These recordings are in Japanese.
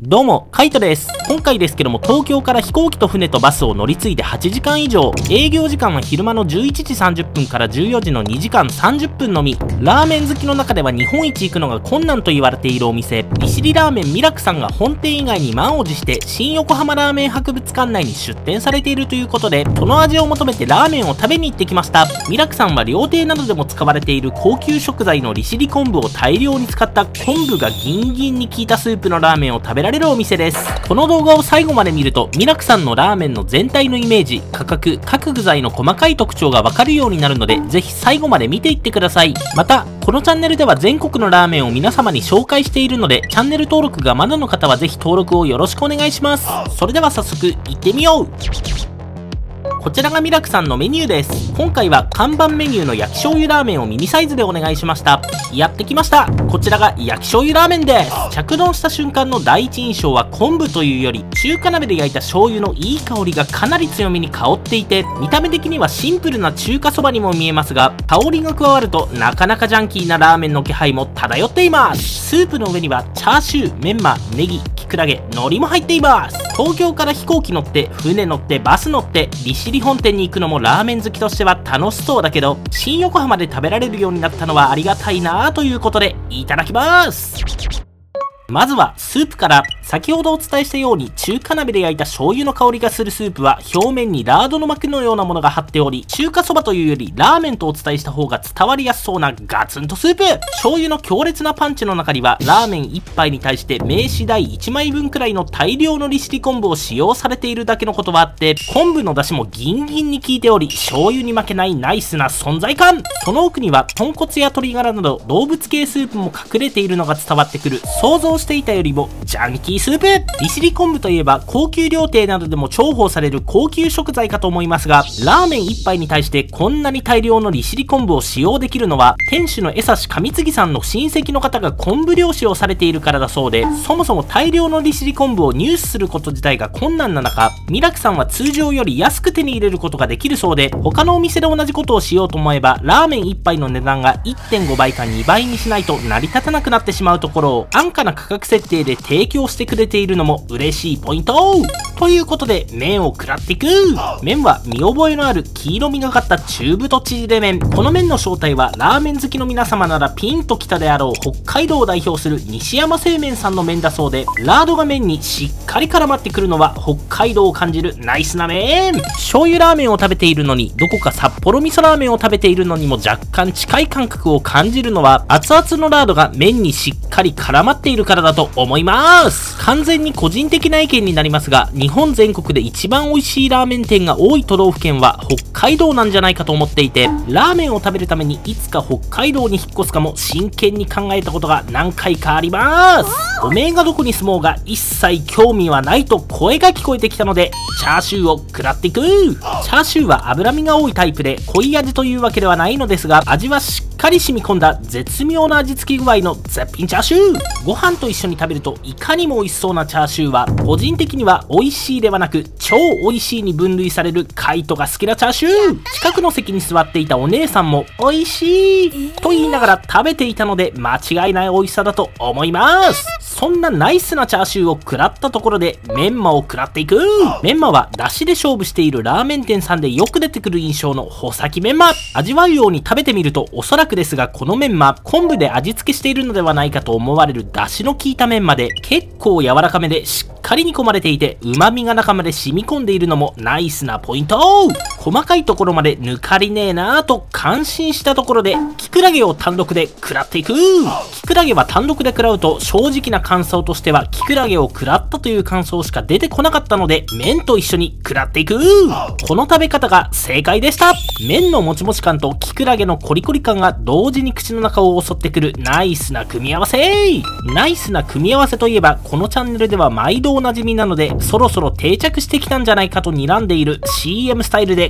どうも、カイトです。今回ですけども、東京から飛行機と船とバスを乗り継いで8時間以上、営業時間は昼間の11時30分から14時の2時間30分のみ、ラーメン好きの中では日本一行くのが困難と言われているお店、利尻ラーメンミラクさんが本店以外に満を持して、新横浜ラーメン博物館内に出店されているということで、その味を求めてラーメンを食べに行ってきました。ミラクさんは料亭などでも使われている高級食材の利尻昆布を大量に使った昆布がギンギンに効いたスープのラーメンを食べられるお店です。この動画を最後まで見ると、ミラクさんのラーメンの全体のイメージ、価格、各具材の細かい特徴がわかるようになるので、ぜひ最後まで見ていってください。また、このチャンネルでは全国のラーメンを皆様に紹介しているので、チャンネル登録がまだの方はぜひ登録をよろしくお願いします。それでは早速、行ってみよう。こちらがミラクさんのメニューです。今回は看板メニューの焼き醤油ラーメンをミニサイズでお願いしました。やってきました。こちらが焼き醤油ラーメンです。着丼した瞬間の第一印象は昆布というより、中華鍋で焼いた醤油のいい香りがかなり強めに香っていて、見た目的にはシンプルな中華そばにも見えますが、香りが加わるとなかなかジャンキーなラーメンの気配も漂っています。スープの上にはチャーシュー、メンマ、ネギ、キクラゲ、海苔も入っています。東京から飛行機乗って、船乗って、バス乗って、利尻本店に行くのもラーメン好きとしては楽しそうだけど、新横浜で食べられるようになったのはありがたいなぁということで、いただきます。まずはスープから。先ほどお伝えしたように中華鍋で焼いた醤油の香りがするスープは表面にラードの膜のようなものが張っており、中華そばというよりラーメンとお伝えした方が伝わりやすそうなガツンとスープ。醤油の強烈なパンチの中にはラーメン1杯に対して名刺代1枚分くらいの大量の利尻昆布を使用されているだけのことはあって、昆布の出汁もギンギンに効いており、醤油に負けないナイスな存在感。その奥には豚骨や鶏ガラなど動物系スープも隠れているのが伝わってくる、想像していたよりもジャンキースープ。利尻昆布といえば高級料亭などでも重宝される高級食材かと思いますが、ラーメン1杯に対してこんなに大量の利尻昆布を使用できるのは、店主の江差上次さんの親戚の方が昆布漁師をされているからだそうで、そもそも大量の利尻昆布を入手すること自体が困難な中、ミラクさんは通常より安く手に入れることができるそうで、他のお店で同じことをしようと思えばラーメン1杯の値段が 1.5 倍か2倍にしないと成り立たなくなってしまうところを、安価な価格設定で提供してくれているのも嬉しいポイントということで、麺を食らっていく。麺は見覚えのある黄色みがかった中太縮れ麺。この麺の正体はラーメン好きの皆様ならピンときたであろう北海道を代表する西山製麺さんの麺だそうで、ラードが麺にしっかり絡まってくるのは北海道を感じるナイスな麺。醤油ラーメンを食べているのに、どこか札幌味噌ラーメンを食べているのにも若干近い感覚を感じるのは、熱々のラードが麺にしっかり絡まっているからだと思います。完全に個人的な意見になりますが、日本全国で一番美味しいラーメン店が多い都道府県は北海道なんじゃないかと思っていて、ラーメンを食べるためにいつか北海道に引っ越すかも真剣に考えたことが何回かあります。おめえがどこに住もうが一切興味はないと声が聞こえてきたので、チャーシューを食らっていく。チャーシューは脂身が多いタイプで濃い味というわけではないのですが、味はしっかり染み込んだ絶妙な味付け具合の絶品チャーシュー。ご飯と一緒に食べるといかにも美味しそうなチャーシューは、個人的には美味しいではなく超美味しいに分類されるカイトが好きなチャーシュー。近くの席に座っていたお姉さんも美味しいと言いながら食べていたので、間違いない美味しさだと思います。そんなナイスなチャーシューを食らったところでメンマを食らっていく。メンマは出汁で勝負しているラーメン店さんでよく出てくる印象の穂先メンマ。味わうように食べてみると、おそらくですがこのメンマ、昆布で味付けしているのではないかと思われる出汁の効いたメンマで、結構柔らかめでしっかり煮込まれていて、旨味が中まで染み込んでいるのもナイスなポイント。細かいところまで抜かりねえなぁと感心したところで、キクラゲを単独で食らっていく。キクラゲは単独で食らうと、正直な感想としてはキクラゲを食らったという感想しか出てこなかったので、麺と一緒に食らっていく。この食べ方が正解でした。麺のもちもち感とキクラゲのコリコリ感が同時に口の中を襲ってくるナイスな組み合わせ。ナイスな組み合わせといえば、このチャンネルでは毎度おなじみなので、そろそろ定着してきたんじゃないかと睨んでいる CM スタイルで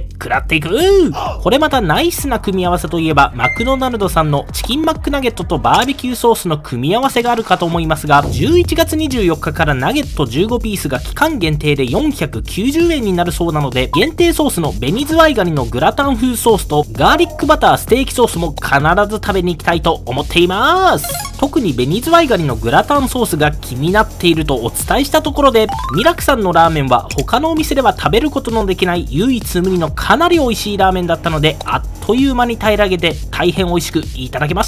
で食らっていく。これまたナイスな組み合わせといえば、マクドナルドさんのチキンマックナゲットとバーベキューソースの組み合わせがあるかと思いますが、11月24日からナゲット15ピースが期間限定で490円になるそうなので、限定ソースの紅ズワイガニのグラタン風ソースとガーリックバターステーキソースも必ず食べに行きたいと思っています。特に紅ズワイガニのグラタンソースが気になっているとお伝えしたところで、ミラクさんのラーメンは他のお店では食べることのできない唯一無二のかなり美味しいラーメンだったので、あっという間に平らげて大変美味しくいただきました。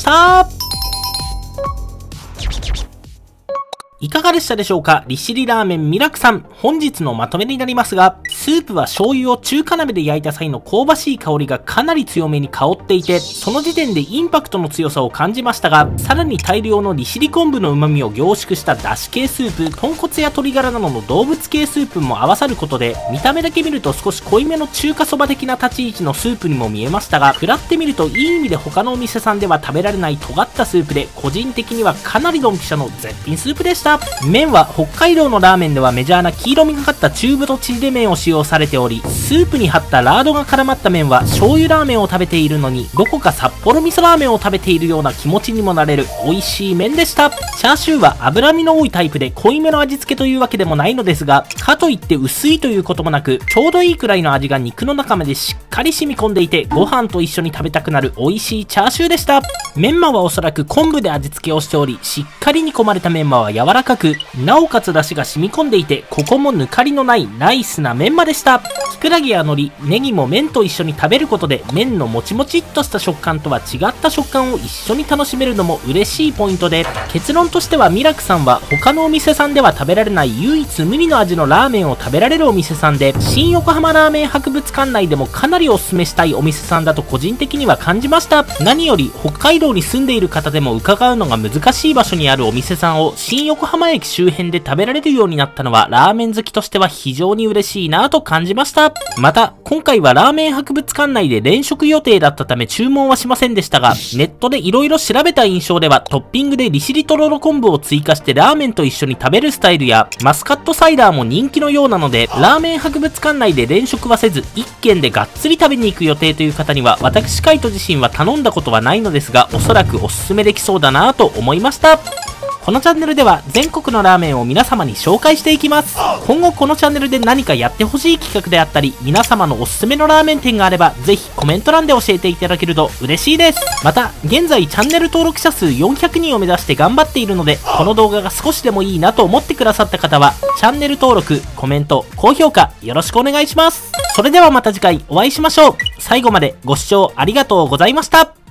いかがでしたでしょうか。利尻ラーメンミラクさん、本日のまとめになりますが、スープは醤油を中華鍋で焼いた際の香ばしい香りがかなり強めに香っていて、その時点でインパクトの強さを感じましたが、さらに大量の利尻昆布の旨味を凝縮しただし系スープ、豚骨や鶏ガラなどの動物系スープも合わさることで、見た目だけ見ると少し濃いめの中華そば的な立ち位置のスープにも見えましたが、食らってみるといい意味で他のお店さんでは食べられない尖ったスープで、個人的にはかなりドンピシャの絶品スープでした。麺は北海道のラーメンではメジャーな黄色みがかった中太ちりで麺を使用されており、スープに張ったラードが絡まった麺は醤油ラーメンを食べているのにどこか札幌味噌ラーメンを食べているような気持ちにもなれる美味しい麺でした。チャーシューは脂身の多いタイプで濃いめの味付けというわけでもないのですが、かといって薄いということもなく、ちょうどいいくらいの味が肉の中までしっかり染み込んでいて、ご飯と一緒に食べたくなる美味しいチャーシューでした。メンマはおそらく昆布で味付けをしており、しっかり煮込まれたメンマは柔らかく、なおかつ出汁が染み込んでいて、ここもぬかりのないナイスなメンマでした。キクラゲや海苔、ネギも麺と一緒に食べることで、麺のもちもちっとした食感とは違った食感を一緒に楽しめるのも嬉しいポイントで、結論としてはミラクさんは他のお店さんでは食べられない唯一無二の味のラーメンを食べられるお店さんで、新横浜ラーメン博物館内でもかなりおすすめしたいお店さんだと個人的には感じました。何より北海道に住んでいる方でも伺うのが難しい場所にあるお店さんを新横浜駅周辺で食べられるようになったのは、ラーメン好きとしては非常に嬉しいなと感じました。また今回はラーメン博物館内で連食予定だったため注文はしませんでしたが、ネットで色々調べた印象では、トッピングで利尻とろろ昆布を追加してラーメンと一緒に食べるスタイルやマスカットサイダーも人気のようなので、ラーメン博物館内で連食はせず1軒でがっつり食べに行く予定という方には、私カイト自身は頼んだことはないのですが、おそらくおすすめできそうだなと思いました。このチャンネルでは全国のラーメンを皆様に紹介していきます。今後このチャンネルで何かやってほしい企画であったり、皆様のおすすめのラーメン店があれば、ぜひコメント欄で教えていただけると嬉しいです。また、現在チャンネル登録者数400人を目指して頑張っているので、この動画が少しでもいいなと思ってくださった方は、チャンネル登録、コメント、高評価よろしくお願いします。それではまた次回お会いしましょう。最後までご視聴ありがとうございました。